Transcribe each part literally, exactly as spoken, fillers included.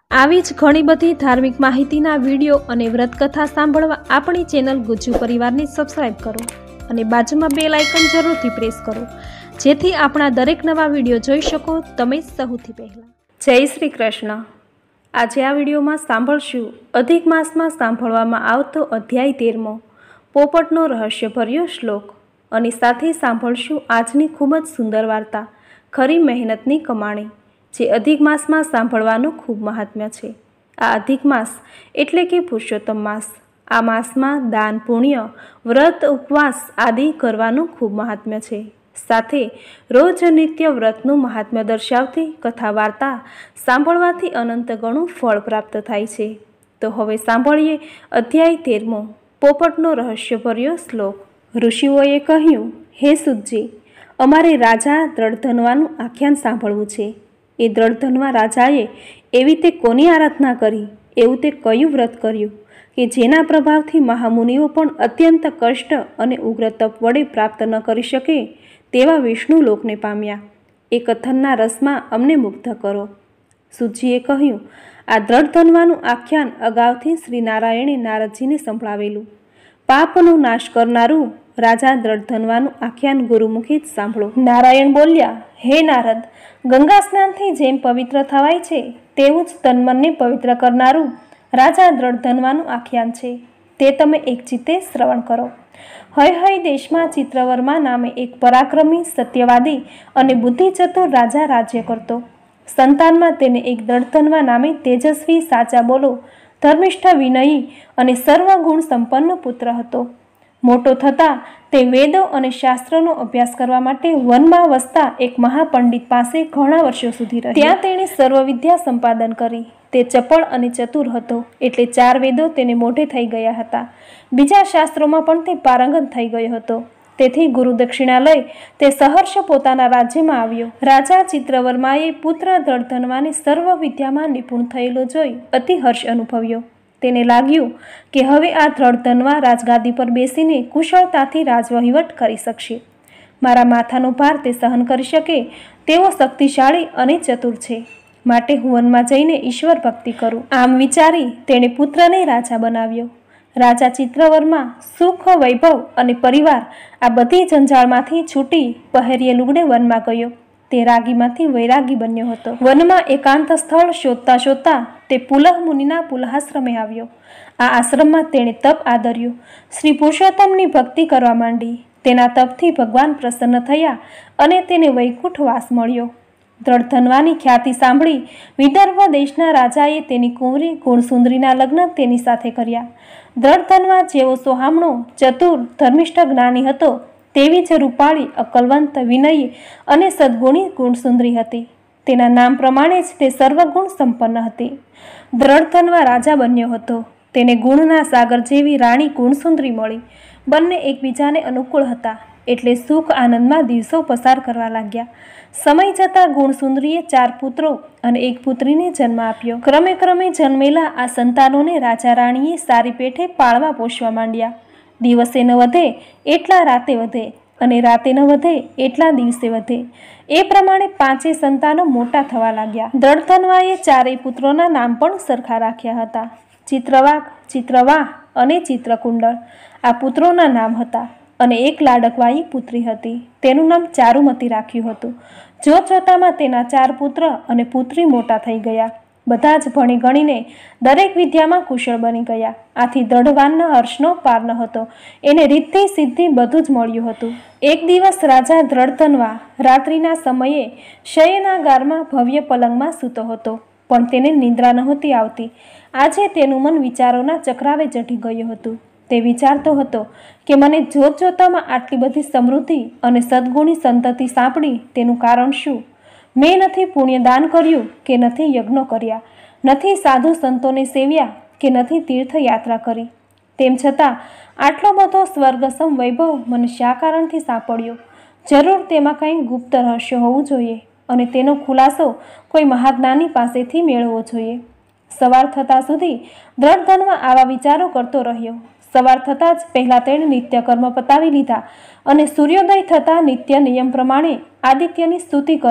આવી જ ઘણી બધી ધાર્મિક માહિતીના વિડીયો અને વ્રતકથા સાંભળવા આપણી ચેનલ ગુજ્જુ પરિવારને સબસ્ક્રાઇબ કરો અને બાજુમાં બેલ આઇકન જરૂરથી પ્રેસ કરો, જેથી આપણા દરેક નવા વિડીયો જોઈ શકો તમે સૌથી પહેલા। જય શ્રી કૃષ્ણ। આજે આ વિડીયોમાં સાંભળશું અધિક માસમાં સાંભળવામાં આવતો અધ્યાય તેરમો પોપટનો રહસ્યભર્યો શ્લોક અને સાથે સાંભળશું આજની ખૂબ જ સુંદર વાર્તા ખરી મહેનતની કમાણી, જે અધિક માસમાં સાંભળવાનું ખૂબ મહાત્મ્ય છે। આ અધિક માસ એટલે કે પુરુષોત્તમ માસ। આ માસમાં દાન, પુણ્ય, વ્રત, ઉપવાસ આદિ કરવાનું ખૂબ મહાત્મ્ય છે। સાથે રોજ નિત્ય વ્રતનું મહાત્મ્ય દર્શાવતી કથા વાર્તા સાંભળવાથી અનંત ગણું ફળ પ્રાપ્ત થાય છે। તો હવે સાંભળીએ અધ્યાય તેરમો પોપટનો રહસ્યભર્યો શ્લોક। ઋષિઓએ કહ્યું, હે સુતજી, અમારે રાજા દ્રઢધનવાનું આખ્યાન સાંભળવું છે। એ દ્રઢધનવા રાજાએ એવી તે કોની આરાધના કરી, એવું તે કયું વ્રત કર્યું કે જેના પ્રભાવથી મહામુનિઓ પણ અત્યંત કષ્ટ અને ઉગ્ર તપ વડે પ્રાપ્ત ન કરી શકે તેવા વિષ્ણુ લોકને પામ્યા। એ કથનના રસમાં અમને મુગ્ધ કરો। સુતજીએ કહ્યું, આ દ્રઢધનવાનું આખ્યાન અગાઉથી શ્રી નારાયણે નારદજીને સંભળાવેલું। પાપનો નાશ કરનારું રાજા દ્રઢધનવાનું આખ્યાન ગુરુમુખી જ સાંભળો। નારાયણ બોલ્યા, હે નારદ, ગંગા સ્નાનથી જેમ પવિત્ર થવાય છે તેવું જ તનમનને પવિત્ર કરનારું રાજા દ્રઢધનવાનું આખ્યાન છે, તે તમે એક ચિત્તે શ્રવણ કરો। હય હય દેશમાં ચિત્રવર્મા નામે એક પરાક્રમી, સત્યવાદી અને બુદ્ધિચતુર રાજા રાજ્ય કરતો। સંતાનમાં તેને એક દ્રઢધનવા નામે તેજસ્વી, સાચા બોલો, ધર્મિષ્ઠ, વિનયી અને સર્વગુણ સંપન્ન પુત્ર હતો। મોટો થતાં તે વેદો અને શાસ્ત્રોનો અભ્યાસ કરવા માટે વનમાં વસતા એક મહાપંડિત પાસે ઘણા વર્ષો સુધી રહ્યો। ત્યાં તેણે સર્વ વિદ્યા સંપાદન કરી। તે ચપળ અને ચતુર હતો, એટલે ચાર વેદો તેને મોઢે થઈ ગયા હતા। બીજા શાસ્ત્રોમાં પણ તે પારંગત થઈ ગયો હતો। તેથી ગુરુ દક્ષિણા લઈ તે સહર્ષ પોતાના રાજ્યમાં આવ્યો। રાજા ચિત્રવર્માએ પુત્ર દ્રઢધનવાને સર્વ વિદ્યામાં નિપુણ થયેલો જોઈ અતિ હર્ષ અનુભવ્યો। તેને લાગ્યું કે હવે આ દ્રઢધનવા રાજગાદી પર બેસીને કુશળતાથી રાજવહીવટ કરી શકશે। મારા માથાનો ભાર તે સહન કરી શકે તેવો શક્તિશાળી અને ચતુર છે, માટે હું વનમાં જઈને ઈશ્વર ભક્તિ કરું। આમ વિચારી તેણે પુત્રને રાજા બનાવ્યો। રાજા ચિત્રવર્મા સુખ, વૈભવ અને પરિવાર આ બધી જંજાળમાંથી છૂટી પહેરીએ લુગડે વનમાં ગયો। તે રાગીમાંથી વૈરાગી બન્યો હતો। વનમાં એકાંત સ્થળ શોધતા શોધતા તે પુલહ મુનિના પુલહાશ્રમે આવ્યો। આ આશ્રમમાં તેણે તપ આદર્યું, શ્રી પુરુષોત્તમની ભક્તિ કરવા માંડી। તેના તપથી ભગવાન પ્રસન્ન થયા અને તેને વૈકુંઠ વાસ મળ્યો। દ્રઢધનવાની ખ્યાતિ સાંભળી વિદર્ભ દેશના રાજાએ તેની કુંવરી ગુણસુંદરીના લગ્ન તેની સાથે કર્યા। દ્રઢધનવા જેવો સોહામણો, ચતુર, ધર્મિષ્ઠ, જ્ઞાની હતો તેવી જ રૂપાળી, અકલવંત, વિનયી અને સદગુણી ગુણસુંદરી હતી। તેના નામ પ્રમાણે જ તે સર્વગુણ સંપન્ન હતી। દ્રઢધનવા રાજા બન્યો હતો। તેને ગુણના સાગર જેવી રાણી ગુણસુંદરી મળી। બંને એકબીજાને અનુકૂળ હતા, એટલે સુખ આનંદમાં દિવસો પસાર કરવા લાગ્યા। સમય જતાં ગુણસુંદરીએ ચાર પુત્રો અને એક પુત્રીને જન્મ આપ્યો। ક્રમે ક્રમે જન્મેલા આ સંતાનોને રાજા રાણીએ સારી પેઠે પાળવા પોષવા માંડ્યા। દિવસે ન વધે એટલા રાતે વધે અને રાતે ન વધે એટલા દિવસે વધે, એ પ્રમાણે પાંચે સંતાનો મોટા થવા લાગ્યા। દ્રઢધનવાએ ચારેય પુત્રોના નામ પણ સરખા રાખ્યા હતા। ચિત્રવાક, ચિત્રવાહ અને ચિત્રકુંડળ આ પુત્રોના નામ હતા અને એક લાડકવાઈ પુત્રી હતી, તેનું નામ ચારુમતી રાખ્યું હતું। જોત જોતામાં તેના ચાર પુત્ર અને પુત્રી મોટા થઈ ગયા। બધા જ ભણી ગણીને દરેક વિદ્યામાં કુશળ બની ગયા। આથી દ્રઢવાનના હર્ષનો પાર ન હતો। એને રીતિ સિદ્ધિ બધું જ મળ્યું હતું। એક દિવસ રાજા દ્રઢધનવા રાત્રિના સમયે શયનાગારમાં ભવ્ય પલંગમાં સૂતો હતો, પણ તેને નિંદ્રા નહોતી આવતી। આજે તેનું મન વિચારોના ચક્રાવે ચઢી ગયું હતું। તે વિચારતો હતો કે મને જોત જોતામાં આટલી બધી સમૃદ્ધિ અને સદગુણી સંતતિ સાંપડી તેનું કારણ શું? મેં નથી પુણ્યદાન કર્યું કે નથી યજ્ઞો કર્યા, નથી સાધુ સંતોને સેવ્યા કે નથી તીર્થયાત્રા કરી, તેમ છતાં આટલો બધો સ્વર્ગસમ વૈભવ મને શા કારણથી સાંપડ્યો? જરૂર તેમાં કંઈ ગુપ્ત રહસ્ય હોવું જોઈએ અને તેનો ખુલાસો કોઈ મહાજ્ઞાની પાસેથી મેળવવો જોઈએ। સવાર થતાં સુધી દ્રઢધનવા આવા વિચારો કરતો રહ્યો। સવાર થતાં જ પહેલાં તેણે નિત્યકર્મ પતાવી લીધા અને સૂર્યોદય થતાં નિત્ય નિયમ પ્રમાણે આદિત્યની સ્તુતિ કરી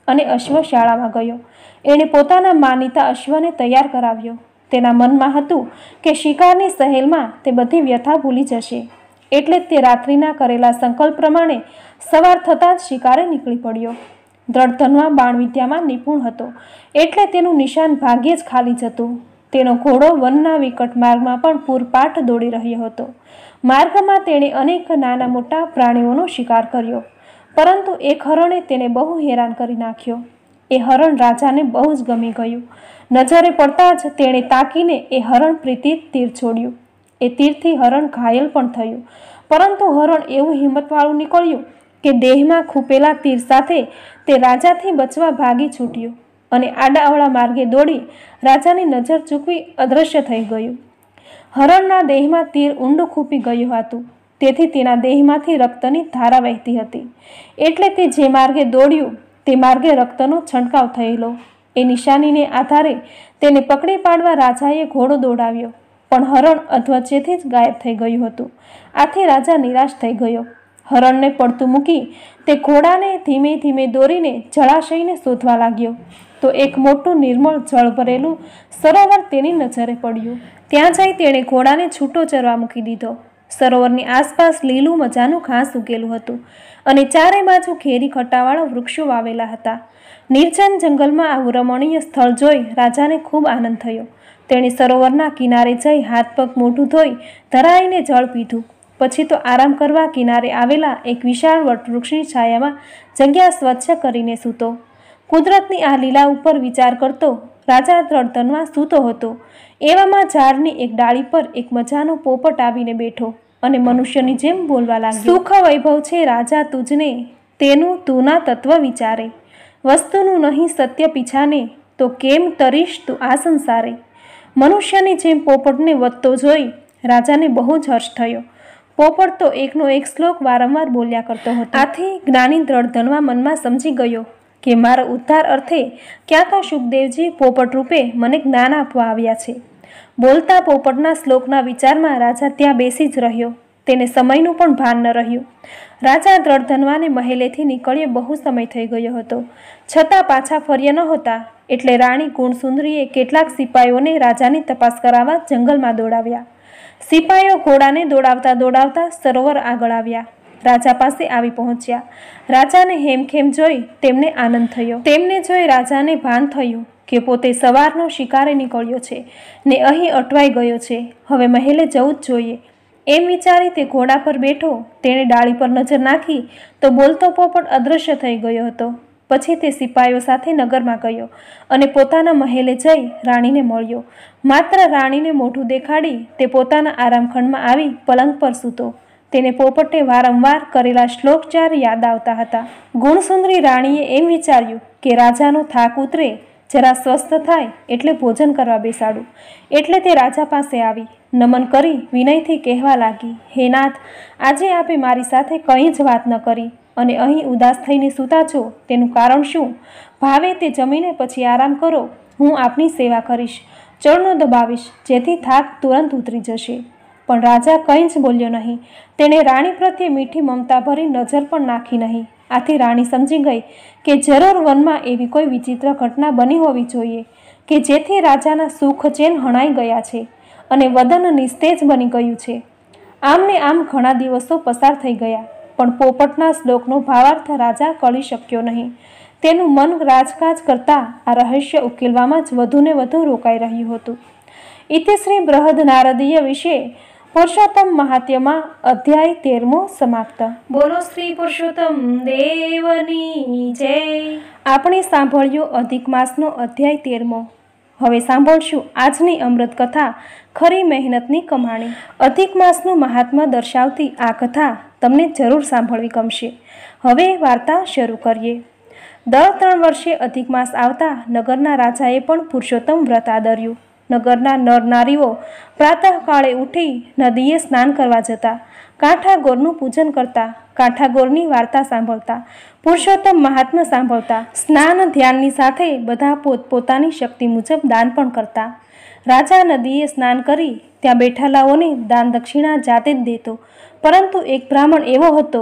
અને અશ્વ શાળામાં ગયો. એણે પોતાના માનીતા અશ્વને તૈયાર કરાવ્યો. તેના મનમાં હતું કે શિકારની સહેલમાં તે બધી વ્યથા ભૂલી જશે. એટલે તે રાત્રિના કરેલા સંકલ્પ પ્રમાણે સવાર થતાં જ શિકારે નીકળી પડ્યો. દ્રઢધનમાં બાણવિદ્યામાં નિપુણ હતો એટલે તેનું નિશાન ભાગ્યે જ ખાલી જતું. તેનો ઘોડો વનના વિકટ માર્ગમાં પણ પૂરપાટ દોડી રહ્યો હતો. માર્ગમાં તેણે અનેક નાના મોટા પ્રાણીઓનો શિકાર કર્યો, પરંતુ એક હરણે તેને બહુ હેરાન કરી નાખ્યો. એ હરણ રાજાને બહુ જ ગમી ગયું. નજરે પડતા જ તેણે તાકીને એ હરણ પ્રીતિ તીર છોડ્યું. એ તીરથી હરણ ઘાયલ પણ થયું, પરંતુ હરણ એવું હિંમતવાળું નીકળ્યું કે દેહમાં ખૂપેલા તીર સાથે તે રાજાથી બચવા ભાગી છૂટ્યું અને આડાઅવળા માર્ગે દોડી રાજાની નજર ચૂકવી અદૃશ્ય થઈ ગયું. હરણના દેહમાં તીર ઊંડું ખૂપી ગયું હતું, તેથી તેના દેહમાંથી રક્તની ધારા વહેતી હતી. એટલે તે જે માર્ગે દોડ્યું તે માર્ગે રક્તનો છંટકાવ થયેલો. એ નિશાનીને આધારે તેને પકડી પાડવા રાજાએ ઘોડો દોડાવ્યો, પણ હરણ અધવચ્ચેથી જ ગાયબ થઈ ગયું હતું. આથી રાજા નિરાશ થઈ ગયો. હરણને પડતું મૂકી તે ઘોડાને ધીમે ધીમે દોરીને જળાશયને શોધવા લાગ્યો તો એક મોટું નિર્મળ જળ ભરેલું સરોવર તેની નજરે પડ્યું. ત્યાં જઈ તેણે ઘોડાને છૂટો ચરવા મૂકી દીધો. સરોવરની આસપાસ લીલું મજાનું ઘાસ ઉગેલું હતું અને ચારે બાજુ ઘેરી ખટાવાળા વૃક્ષો વાવેલા હતા. નિર્જન જંગલમાં આવું રમણીય સ્થળ જોઈ રાજાને ખૂબ આનંદ થયો. તેણે સરોવરના કિનારે જઈ હાથ પગ મોઢું ધોઈ ધરાઈને જળ પીધું. પછી તો આરામ કરવા કિનારે આવેલા એક વિશાળ વટવૃક્ષની છાયામાં જગ્યા સ્વચ્છ કરીને સૂતો. કુદરતની આ લીલા ઉપર વિચાર કરતો રાજા દ્રઢધનમાં સૂતો હતો. એવામાં ઝાડની એક ડાળી પર એક મજાનો પોપટ આવીને બેઠો અને મનુષ્યની જેમ બોલવા લાગ્યો. સુખ વૈભવ છે રાજા તુજને, તેનું તુના તત્વ વિચારે. વસ્તુનું નહીં સત્ય પીછાને, તો કેમ તરીશ તું આ સંસારે. મનુષ્યની જેમ પોપટને વધતો જોઈ રાજાને બહુ જ હર્ષ થયો. પોપટ તો એકનો એક શ્લોક વારંવાર બોલ્યા કરતો હતો. આથી જ્ઞાની દ્રઢધનવા મનમાં સમજી ગયો કે મારો ઉદ્ધાર અર્થે ક્યાં તો સુખદેવજી પોપટ રૂપે મને જ્ઞાન આપવા આવ્યા છે. બોલતા પોપટના શ્લોકના વિચારમાં રાજા ત્યાં બેસી જ રહ્યો. તેને સમયનું પણ ભાન ન રહ્યું. રાજા દ્રઢધનવાને મહેલેથી નીકળ્યે બહુ સમય થઈ ગયો હતો, છતાં પાછા ફર્યા નહોતા. એટલે રાણી ગુણસુંદરીએ કેટલાક સિપાઈઓને રાજાની તપાસ કરાવવા જંગલમાં દોડાવ્યા. સિપાઈઓ ઘોડાને દોડાવતા દોડાવતા સરોવર આગળ આવ્યા. રાજા પાસે આવી પહોંચ્યા. રાજાને હેમખેમ જોઈ તેમને આનંદ થયો. તેમને જોઈ રાજાને ભાન થયું કે પોતે સવારનો શિકારે નીકળ્યો છે ને અહીં અટવાઈ ગયો છે. હવે મહેલે જવું જ જોઈએ. એમ વિચારી તે ઘોડા પર બેઠો. તેણે ડાળી પર નજર નાખી તો બોલતો પોપટ અદૃશ્ય થઈ ગયો હતો. પછી તે સિપાઈઓ સાથે નગરમાં ગયો અને પોતાના મહેલે જઈ રાણીને મળ્યો. માત્ર રાણીને મોઢું દેખાડી તે પોતાના આરામખંડમાં આવી પલંગ પર સૂતો. તેને પોપટે વારંવાર કરેલા શ્લોકચાર યાદ આવતા હતા. ગુણસુંદરી રાણીએ એમ વિચાર્યું કે રાજાનો થાક ઉતરે, જરા સ્વસ્થ થાય એટલે ભોજન કરવા બેસાડું. એટલે તે રાજા પાસે આવી નમન કરી વિનયથી કહેવા લાગી, હે નાથ, આજે આપે મારી સાથે કંઈ જ વાત ન કરી અને અહીં ઉદાસ થઈને સૂતા છો, તેનું કારણ શું? ભાવે તે જમીને પછી આરામ કરો. હું આપની સેવા કરીશ, ચરણો દબાવીશ, જેથી થાક તુરંત ઉતરી જશે. પણ રાજા કંઈ જ બોલ્યો નહીં. તેણે રાણી પ્રત્યે મીઠી મમતા ભરી નજર પણ નાખી નહીં. આથી રાણી સમજી ગઈ કે જરૂર વનમાં એવી કોઈ વિચિત્ર ઘટના બની હોવી જોઈએ કે જેથી રાજાના સુખ ચેન હણાઈ ગયા છે અને વદન નિસ્તેજ બની ગયું છે. આમ ને આમ ઘણા દિવસો પસાર થઈ ગયા, પણ પોપટના શ્લોકનો ભાવાર્થ રાજા કળી શક્યો નહીં. તેનું મન રાજકાજ કરતા આ રહસ્ય ઉકેલવામાં જ વધુને વધુ રોકાઈ રહ્યું હતું. ઇતિશ્રી બૃહદ નારદીય વિશે પુરુષોત્તમ મહાત્મ્યમાં અધ્યાય તેરમો સમાપ્ત. બોલો શ્રી પુરુષોત્તમ દેવની જય. આપણે સાંભળ્યો અધિક માસનો અધ્યાય તેરમો. હવે સાંભળશું આજની અમૃત કથા, ખરી મહેનતની કમાણી. અધિક માસનું મહાત્મ્ય દર્શાવતી આ કથા તમને જરૂર સાંભળવી ગમશે. હવે વાર્તા શરૂ કરીએ. દર ત્રણ વર્ષે અધિક માસ આવતા નગરના રાજાએ પણ પુરુષોત્તમ વ્રત આદર્યું. નગરના નર નારીઓ પ્રાતઃકાળે ઉઠી નદીએ સ્નાન કરવા જતા, કાંઠા ગોરનું પૂજન કરતા, કાંઠા ગોરની વાર્તા સાંભળતા, પુરુષોત્તમ મહાત્મ્ય સાંભળતા, સ્નાન ધ્યાનની સાથે બધા પોતપોતાની શક્તિ મુજબ દાન પણ કરતા. રાજા નદીએ સ્નાન કરી ત્યાં બેઠેલાઓને દાન દક્ષિણા જાતે જ દેતો, પરંતુ એક બ્રાહ્મણ એવો હતો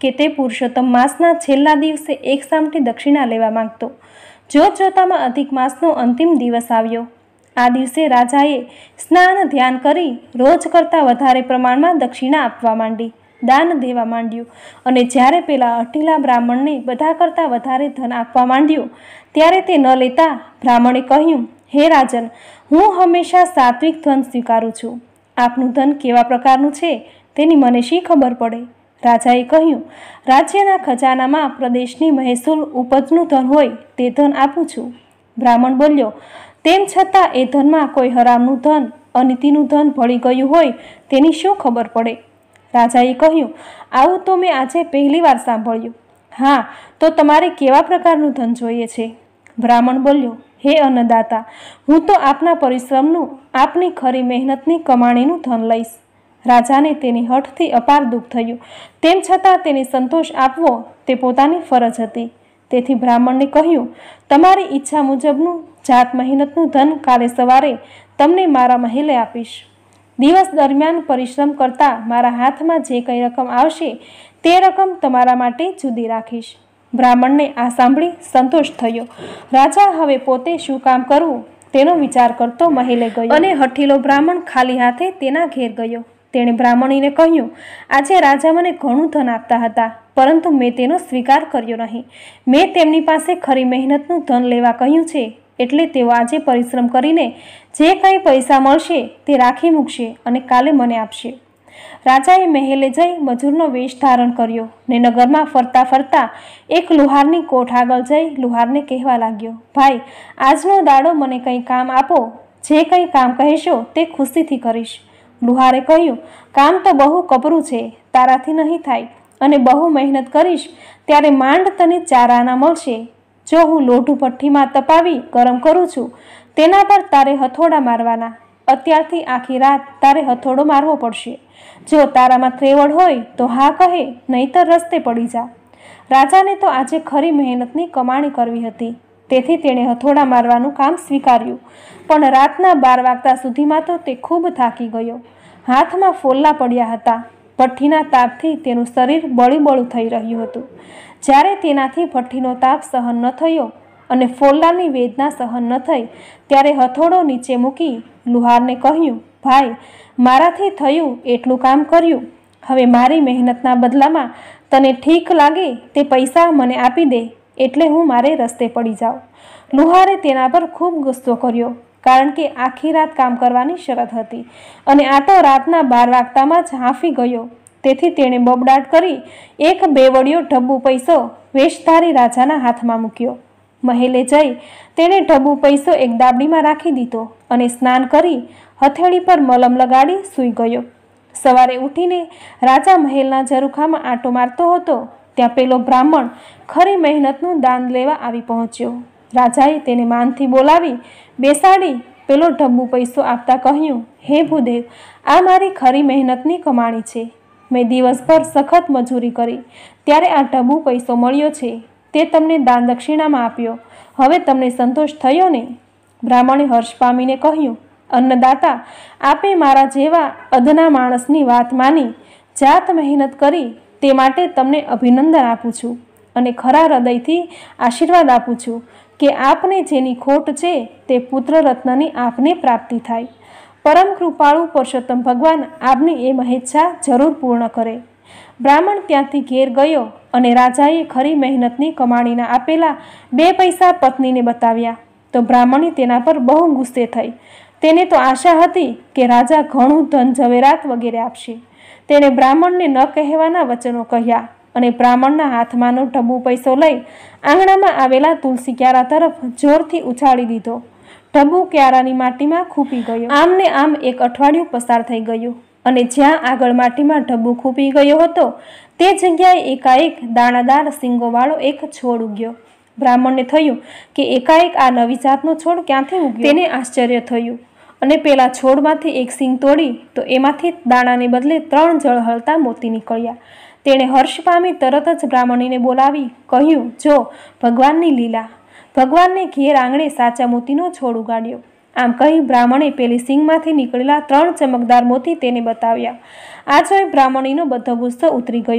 કે તે પુરુષોત્તમ માસના છેલ્લા દિવસે એક સામટી દક્ષિણા લેવા માંગતો. જોત જોતામાં અધિક માસનો અંતિમ દિવસ આવ્યો. આ દિવસે રાજાએ સ્નાન ધ્યાન કરી રોજ કરતાં વધારે પ્રમાણમાં દક્ષિણા આપવા માંડી, દાન દેવા માંડ્યું. અને જ્યારે પેલા અઠીલા બ્રાહ્મણને બધા કરતાં વધારે ધન આપવા માંડ્યું ત્યારે તે ન લેતા બ્રાહ્મણે કહ્યું, હે રાજન, હું હંમેશા સાત્વિક ધન સ્વીકારું છું. આપનું ધન કેવા પ્રકારનું છે તેની મને શી ખબર પડે? રાજાએ કહ્યું, રાજ્યના ખજાનામાં પ્રદેશની મહેસૂલ ઉપજનું ધન હોય તે ધન આપું છું. બ્રાહ્મણ બોલ્યો, તેમ છતાં એ ધનમાં કોઈ હરામનું ધન, અનીતિનું ધન ભળી ગયું હોય તેની શું ખબર પડે? રાજાએ કહ્યું, આવું તો મેં આજે પહેલી વાર સાંભળ્યું. હા, તો તમારે કેવા પ્રકારનું ધન જોઈએ છે? બ્રાહ્મણ બોલ્યો, હે અન્નદાતા, હું તો આપના પરિશ્રમનું, આપની ખરી મહેનતની કમાણીનું ધન લઈશ. રાજાને તેની હઠથી અપાર દુઃખ થયું. તેમ છતાં તેને સંતોષ આપવો તે પોતાની ફરજ હતી. તેથી બ્રાહ્મણને કહ્યું, તમારી ઈચ્છા મુજબનું જાત મહેનતનું ધન કાલે સવારે તમને મારા મહેલે આપીશ. દિવસ દરમિયાન પરિશ્રમ કરતા મારા હાથમાં જે કંઈ રકમ આવશે તે રકમ તમારા માટે જુદી રાખીશ. બ્રાહ્મણને આ સાંભળી સંતોષ થયો. રાજા હવે પોતે શું કામ કરવું તેનો વિચાર કરતો મહેલે ગયો અને હઠીલો બ્રાહ્મણ ખાલી હાથે તેના ઘેર ગયો. તેણે બ્રાહ્મણીને કહ્યું, આજે રાજા મને ઘણું ધન આપતા હતા, પરંતુ મેં તેનો સ્વીકાર કર્યો નહીં. મેં તેમની પાસે ખરી મહેનતનું ધન લેવા કહ્યું છે, એટલે તેઓ આજે પરિશ્રમ કરીને જે કંઈ પૈસા મળશે તે રાખી મૂકશે અને કાલે મને આપશે. રાજાએ મહેલે જઈ મજૂરનો વેશ ધારણ કર્યો ને નગરમાં ફરતા ફરતા એક લુહારની કોઠ આગળ જઈ લુહારને કહેવા લાગ્યો, ભાઈ, આજનો દાડો મને કંઈ કામ આપો. જે કંઈ કામ કહેશો તે ખુશીથી કરીશ. લુહારે કહ્યું, કામ તો બહુ કપરું છે, તારાથી નહીં થાય, અને બહુ મહેનત કરીશ ત્યારે માંડ તને ચાર આના મળશે. જો હું લોઢું ભઠ્ઠીમાં તપાવી ગરમ કરું છું તેના પર તારે હથોડા મારવાના. અત્યારથી આખી રાત તારે હથોડો મારવો પડશે. જો તારામાં ત્રેવડ હોય તો હા કહે, નહીતર રસ્તે પડી જા. રાજાને તો આજે ખરી મહેનતની કમાણી કરવી હતી, તેથી તેણે હથોડા મારવાનું કામ સ્વીકાર્યું. પણ રાતના બાર વાગતા સુધીમાં તો તે ખૂબ થાકી ગયો. હાથમાં ફોલ્લા પડ્યા હતા. ભઠ્ઠીના તાપથી તેનું શરીર બળીબળું થઈ રહ્યું હતું. જ્યારે તેનાથી ભઠ્ઠીનો તાપ સહન ન થયો અને ફોલ્લાની વેદના સહન ન થઈ ત્યારે હથોડો નીચે મૂકી લુહારને કહ્યું, ભાઈ, મારાથી થયું એટલું કામ કર્યું. હવે મારી મહેનતના બદલામાં તને ઠીક લાગે તે પૈસા મને આપી દે, એટલે હું મારે રસ્તે પડી જાઉં. લુહારે તેના પર ખૂબ ગુસ્સો કર્યો, કારણ કે આખી રાત કામ કરવાની શરત હતી અને આ તો રાતના બાર વાગતામાં જ હાંફી ગયો. તેથી તેણે બબડાટ કરી એક બેવડિયો ઢબ્બુ પૈસો વેશધારી રાજાના હાથમાં મૂક્યો. મહેલે જઈ તેણે ઢબ્બુ પૈસો એક દાબડીમાં રાખી દીધો અને સ્નાન કરી હથેળી પર મલમ લગાડી સૂઈ ગયો. સવારે ઉઠીને રાજા મહેલના ઝરૂખામાં આંટો મારતો હતો ત્યાં પેલો બ્રાહ્મણ ખરી મહેનતનું દાન લેવા આવી પહોંચ્યો. રાજાએ તેને માનથી બોલાવી બેસાડી પેલો ઢબ્બુ પૈસો આપતા કહ્યું, હે ભૂદેવ, આ મારી ખરી મહેનતની કમાણી છે. મેં દિવસભર સખત મજૂરી કરી ત્યારે આ ઢબ્બુ પૈસો મળ્યો છે, તે તમને દાન દક્ષિણામાં આપ્યો. હવે તમને સંતોષ થયો ને? બ્રાહ્મણે હર્ષ પામીને કહ્યું, અન્નદાતા, આપે મારા જેવા અધના માણસની વાત માની જાત મહેનત કરી તે માટે તમને અભિનંદન આપું છું અને ખરા હૃદયથી આશીર્વાદ આપું છું કે આપને જેની ખોટ છે તે પુત્ર રત્નની આપને પ્રાપ્તિ થાય. પરમ કૃપાળુ પુરુષોત્તમ ભગવાન આપની એ મહેચ્છા જરૂર પૂર્ણ કરે. બ્રાહ્મણ ત્યાંથી ઘેર ગયો અને રાજાએ ખરી મહેનતની કમાણીના આપેલા બે પૈસા પત્નીને બતાવ્યા તો બ્રાહ્મણી તેના પર બહુ ગુસ્સે થઈ. તેને તો આશા હતી કે રાજા ઘણું ધન ઝવેરાત વગેરે આપશે. તેણે બ્રાહ્મણને ન કહેવાના વચનો કહ્યા અને બ્રાહ્મણના હાથમાંનો ઢબ્બુ પૈસો લઈ આંગણામાં આવેલા તુલસી ક્યારા તરફ જોરથી ઉછાળી દીધો. ઢબ્બુ ક્યારાની માટીમાં ખૂંપી ગયો. આમ ને આમ એક અઠવાડિયું પસાર થઈ ગયું અને જ્યાં આગળ માટીમાં ઢબ્બુ ખૂંપી ગયો હતો તે જગ્યાએ એકાએક દાણાદાર સિંગોવાળો એક છોડ ઉગ્યો. બ્રાહ્મણને થયું કે એકાએક આ નવી જાતનો છોડ ક્યાંથી ઉગ્યો. તેને આશ્ચર્ય થયું અને પેલા છોડમાંથી એક સિંગ તોડી તો એમાંથી દાણાને બદલે ત્રણ ઝળહળતા મોતી નીકળ્યા. તેણે હર્ષ પામી તરત જ બ્રાહ્મણીને બોલાવી કહ્યું, જો ભગવાનની લીલા. ભગવાનને ઘેર આંગણે સાચા મોતીનો છોડ ઉગાડ્યો. આમ કહી બ્રાહ્મણે પેલી સિંગમાંથી નીકળેલા ત્રણ ચમકદાર મોતી તેને બતાવ્યા. આ જોઈ બ્રાહ્મણીનો બધો ગુસ્સો ઉતરી ગયો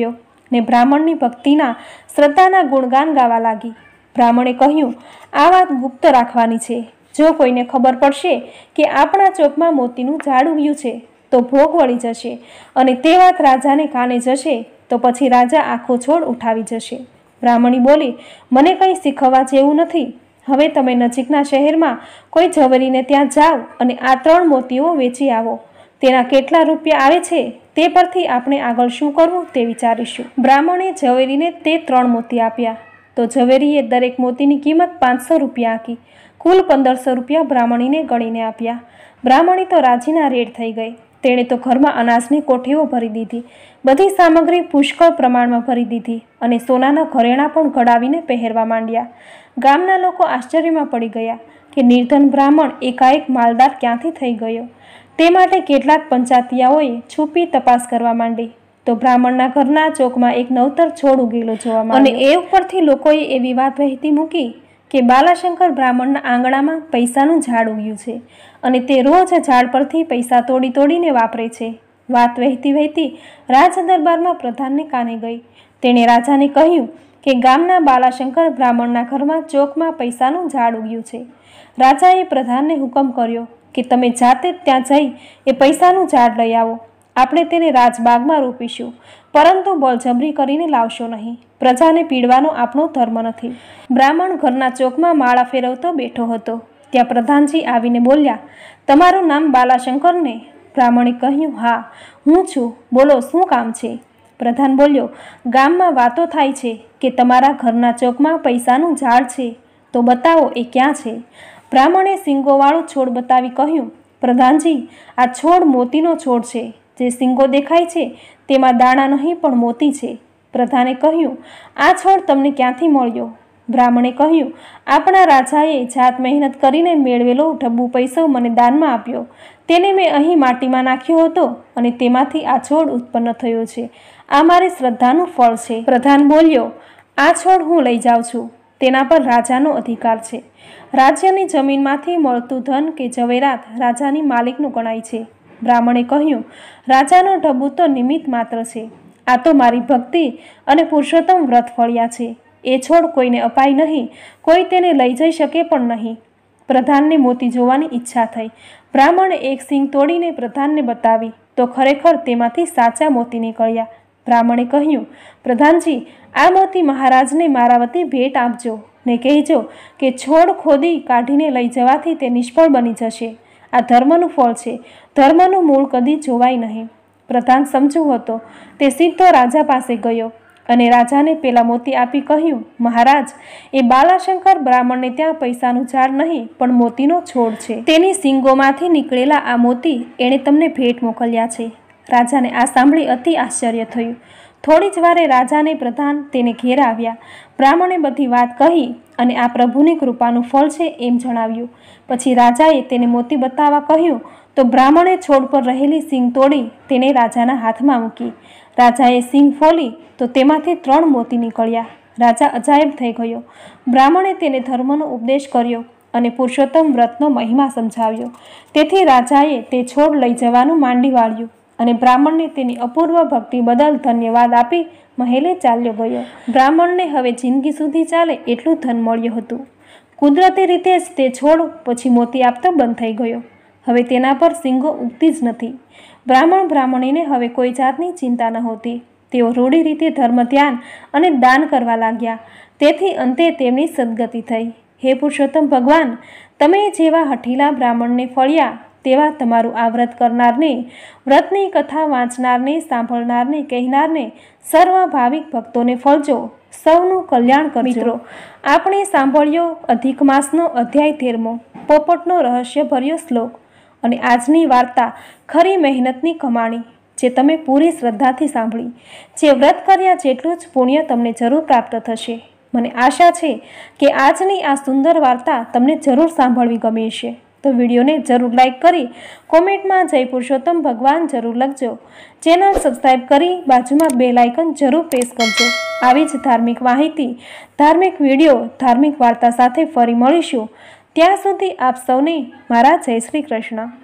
ને બ્રાહ્મણની ભક્તિના શ્રદ્ધાના ગુણગાન ગાવા લાગી. બ્રાહ્મણે કહ્યું, આ વાત ગુપ્ત રાખવાની છે. જો કોઈને ખબર પડશે કે આપણા ચોકમાં મોતીનું ઝાડ ઉગ્યું છે તો ભોગ વળી જશે, અને તે વાત રાજાને કાને જશે તો પછી રાજા આખો છોડ ઉઠાવી જશે. બ્રાહ્મણી બોલી, મને કંઈ શીખવવા જેવું નથી. હવે તમે નજીકના શહેરમાં કોઈ ઝવેરીને ત્યાં જાઓ અને આ ત્રણ મોતીઓ વેચી આવો. તેના કેટલા રૂપિયા આવે છે તે પરથી આપણે આગળ શું કરવું તે વિચારીશું. બ્રાહ્મણે ઝવેરીને તે ત્રણ મોતી આપ્યા તો ઝવેરીએ દરેક મોતીની કિંમત પાંચસો રૂપિયા આંકી. કુલ પંદરસો રૂપિયા બ્રાહ્મણીને ગણીને આપ્યા. બ્રાહ્મણી તો રાજીના રેડ થઈ ગઈ. તેણે તો ઘરમાં અનાજની કોઠીઓ ભરી દીધી, બધી સામગ્રી પુષ્કળ પ્રમાણમાં ભરી દીધી અને સોનાના ઘરેણાં પણ ઘડાવીને પહેરવા માંડ્યા. ગામના લોકો આશ્ચર્યમાં પડી ગયા કે નિર્ધન બ્રાહ્મણ એકાએક માલદાર ક્યાંથી થઈ ગયો. તે માટે કેટલાક પંચાતિયાઓએ છુપી તપાસ કરવા માંડી તો બ્રાહ્મણના ઘરના ચોકમાં એક નવતર છોડ ઉગેલો જોવા મળ્યો. અને એ ઉપરથી લોકોએ એવી વાત વહેતી મૂકી કે બાલાશંકર બ્રાહ્મણના આંગણામાં પૈસાનું ઝાડ ઉગ્યું છે અને તે રોજ ઝાડ પરથી પૈસા તોડી તોડીને વાપરે છે. વાત વહેતી વહેતી રાજ દરબારમાં પ્રધાનને કાને ગઈ. તેણે રાજાને કહ્યું કે ગામના બાલાશંકર બ્રાહ્મણના ઘરમાં ચોકમાં પૈસાનું ઝાડ ઉગ્યું છે. રાજાએ પ્રધાનને હુકમ કર્યો કે તમે જાતે જ ત્યાં જઈ એ પૈસાનું ઝાડ લઈ આવો. આપણે તેને રાજબાગમાં રોપીશું, પરંતુ બળજબરી કરીને લાવશો નહીં. પ્રજાને પીડવાનો આપણો ધર્મ નથી. બ્રાહ્મણ ઘરના ચોકમાં માળા ફેરવતો બેઠો હતો. ત્યાં પ્રધાનજી આવીને બોલ્યા, તમારું નામ બાલાશંકર ને? બ્રાહ્મણે કહ્યું, હા હું છું. બોલો, શું કામ છે? પ્રધાન બોલ્યો, ગામમાં વાતો થાય છે કે તમારા ઘરના ચોકમાં પૈસાનું ઝાડ છે, તો બતાવો એ ક્યાં છે? બ્રાહ્મણે સિંગોવાળો છોડ બતાવી કહ્યું, પ્રધાનજી, આ છોડ મોતીનો છોડ છે. જે સિંગો દેખાય છે તેમાં દાણા નહીં પણ મોતી છે. પ્રધાને કહ્યું, આ છોડ તમને ક્યાંથી મળ્યો? બ્રાહ્મણે કહ્યું, આપણા રાજાએ જાત મહેનત કરીને મેળવેલો ઢબ્બુ પૈસો મને દાનમાં આપ્યો. તેને મેં અહીં માટીમાં નાખ્યો હતો અને તેમાંથી આ છોડ ઉત્પન્ન થયો છે. આ મારી શ્રદ્ધાનું ફળ છે. પ્રધાન બોલ્યો, આ છોડ હું લઈ જાઉં છું. તેના પર રાજાનો અધિકાર છે. રાજ્યની જમીનમાંથી મળતું ધન કે ઝવેરાત રાજાની માલિકનું ગણાય છે. બ્રાહ્મણે કહ્યું, રાજાનો ઢબ્બુ તો નિમિત્ત માત્ર છે. આ તો મારી ભક્તિ અને પુરુષોત્તમ વ્રત ફળ્યા છે. એ છોડ કોઈને અપાય નહીં, કોઈ તેને લઈ જઈ શકે પણ નહીં. પ્રધાનને મોતી જોવાની ઈચ્છા થઈ. બ્રાહ્મણે એક સિંગ તોડીને પ્રધાનને બતાવી તો ખરેખર તેમાંથી સાચા મોતી નીકળ્યા. બ્રાહ્મણે કહ્યું, પ્રધાનજી, આ મોતી મહારાજને મારા વતી ભેટ આપજો ને કહેજો કે છોડ ખોદી કાઢીને લઈ જવાથી તે નિષ્ફળ બની જશે. આ ધર્મનું ફળ છે. ધર્મનું મૂળ કદી જોવાય નહીં. પ્રધાન સમજુ હતો. તે સીધો રાજા પાસે ગયો અને રાજાને પેલા મોતી આપી કહ્યું, મહારાજ, એ બાલાશંકર બ્રાહ્મણને ત્યાં પૈસાનું ઝાડ નહીં પણ મોતીનો છોડ છે. તેની સિંગોમાંથી નીકળેલા આ મોતી એણે તમને ભેટ મોકલ્યા છે. રાજાને આ સાંભળી અતિ આશ્ચર્ય થયું. થોડી જ વારે રાજાને પ્રધાન તેને ઘેર આવ્યા. બ્રાહ્મણે બધી વાત કહી અને આ પ્રભુની કૃપાનું ફળ છે એમ જણાવ્યું. પછી રાજાએ તેને મોતી બતાવવા કહ્યું તો બ્રાહ્મણે છોડ પર રહેલી સિંગ તોડી તેને રાજાના હાથમાં મૂકી. રાજાએ સિંગ ફોલી તો તેમાંથી ત્રણ મોતી નીકળ્યા. રાજા અજાયબ થઈ ગયો. બ્રાહ્મણે તેને ધર્મનો ઉપદેશ કર્યો અને પુરુષોત્તમ વ્રતનો મહિમા સમજાવ્યો. તેથી રાજાએ તે છોડ લઈ જવાનું માંડી વાળ્યું અને બ્રાહ્મણને તેની અપૂર્વ ભક્તિ બદલ ધન્યવાદ આપી મહેલે ચાલ્યો ગયો. બ્રાહ્મણને હવે જિંદગી સુધી ચાલે એટલું ધન મળ્યું હતું. કુદરતી રીતે જ તે છોડ પછી મોતી આપતો બંધ થઈ ગયો. હવે તેના પર સિંગો ઉગતી જ નથી. બ્રાહ્મણ બ્રાહ્મણીને હવે કોઈ જાતની ચિંતા નહોતી. તેઓ રૂઢી રીતે ધર્મ, ધ્યાન અને દાન કરવા લાગ્યા. તેથી અંતે તેમની સદગતિ થઈ. હે પુરુષોત્તમ ભગવાન, તમે જેવા હઠીલા બ્રાહ્મણને ફળ્યા તેવા તમારું આ વ્રત કરનારને, વ્રતની કથા વાંચનારને, સાંભળનારને, કહેનારને, સર્વ ભાવિક ભક્તોને ફળજો. સૌનું કલ્યાણ કરજો. મિત્રો, આપણે સાંભળ્યો અધિક માસનો અધ્યાય તેરમો, પોપટનો રહસ્યભર્યો શ્લોક અને આજની વાર્તા ખરી મહેનતની કમાણી, જે તમે પૂરી શ્રદ્ધાથી સાંભળી. જે વ્રત કર્યા જેટલું જ પુણ્ય તમને જરૂર પ્રાપ્ત થશે. મને આશા છે કે આજની આ સુંદર વાર્તા તમને જરૂર સાંભળવી ગમી હશે. તો વિડીયોને જરૂર લાઈક કરી કોમેન્ટમાં જય પુરુષોત્તમ ભગવાન જરૂર લખજો. ચેનલ સબસ્ક્રાઈબ કરી બાજુમાં બેલ આઇકન જરૂર પ્રેસ કરજો. આવી જ ધાર્મિક માહિતી, ધાર્મિક વિડીયો, ધાર્મિક વાર્તા સાથે ફરી મળીશું. ત્યાં સુધી આપ સૌને મારા જય શ્રી કૃષ્ણ.